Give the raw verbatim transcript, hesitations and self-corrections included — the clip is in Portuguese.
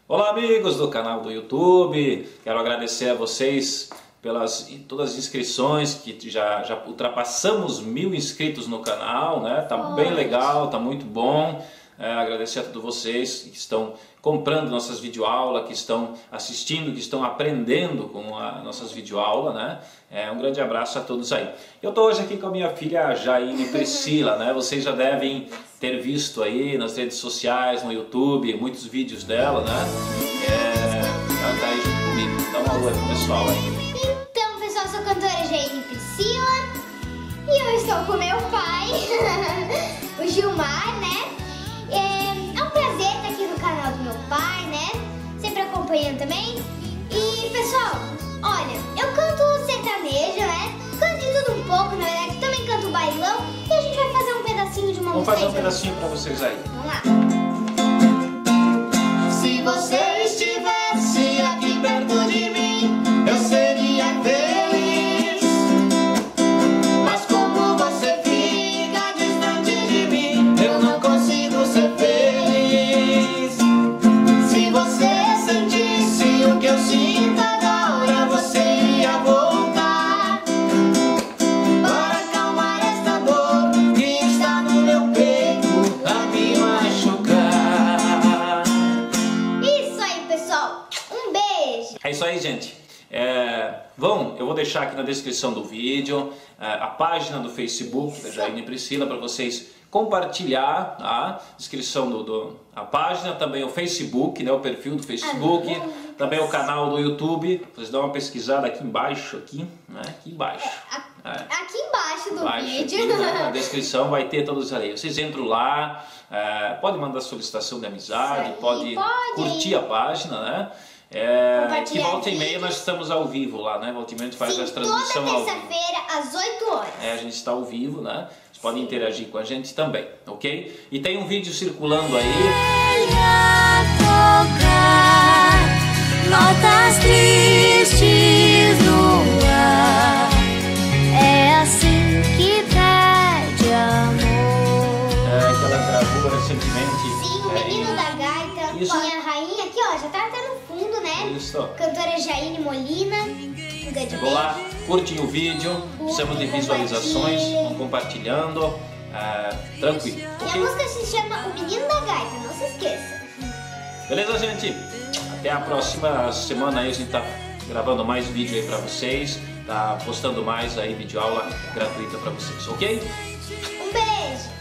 Olá amigos do canal do YouTube, quero agradecer a vocês pelas todas as inscrições, que já, já ultrapassamos mil inscritos no canal, né? Tá bem legal, tá muito bom. É, agradecer a todos vocês que estão comprando nossas videoaulas, que estão assistindo, que estão aprendendo com as nossas videoaulas, né? É, um grande abraço a todos aí. Eu estou hoje aqui com a minha filha Jaine Priscila, né? Vocês já devem ter visto aí nas redes sociais, no YouTube, muitos vídeos dela, né? É, ela está aí junto comigo. Dá uma oi pro pessoal aí. Então, pessoal, eu sou a cantora Jaine Priscila e eu estou com meu pai, o Gilmar, né? É um prazer estar aqui no canal do meu pai, né? Sempre acompanhando também. E, pessoal, olha, eu canto sertanejo, né? Canto de tudo um pouco, na verdade, também canto bailão. E a gente vai fazer um pedacinho de uma Vamos música. fazer um pedacinho para vocês aí. Vamos lá. Se você estivesse aqui perto de mim, eu seria feliz. Mas como você fica distante de mim, eu não consigo ser feliz. Se você sentisse o que eu sinto agora, você ia voltar para acalmar esta dor que está no meu peito a me machucar. Isso aí, pessoal. Um beijo. É isso aí, gente. É, vão, eu vou deixar aqui na descrição do vídeo é, a página do Facebook da Jaine Priscila para vocês compartilhar, tá? Descrição do, do a página, também o Facebook, né? O perfil do Facebook, também o canal do YouTube. Vocês dão uma pesquisada aqui embaixo, aqui, né? Aqui embaixo. É. Aqui embaixo do Embaixo vídeo. aqui, né? Na descrição vai ter todos aí. Vocês entram lá, é, pode mandar solicitação de amizade, Isso aí, pode, pode. curtir a página, né? É, que Compartilhar volta e meia vídeos. nós estamos ao vivo lá, né? Volta e meia a gente faz Sim, as transmissões toda ao vivo. terça-feira, às oito horas. É, a gente está ao vivo, né? Vocês podem interagir com a gente também, ok? E tem um vídeo circulando aí. Notas tristes no ar. É assim que pede amor. É, que ela gravou recentemente. Sim, o é, menino da gaita, Isso. com a minha rainha aqui, ó, já tá até no fundo, né? Isso. Cantora Jaine Molina. Um grande Vou lá, beijo. curtem o vídeo, precisamos de visualizações, vão compartilhando, é, tranquilo, E a ok? música se chama O Menino da Gaita, não se esqueça. Beleza, gente? Até a próxima semana aí a gente tá gravando mais vídeo aí pra vocês, tá postando mais aí videoaula gratuita pra vocês, ok? Um beijo.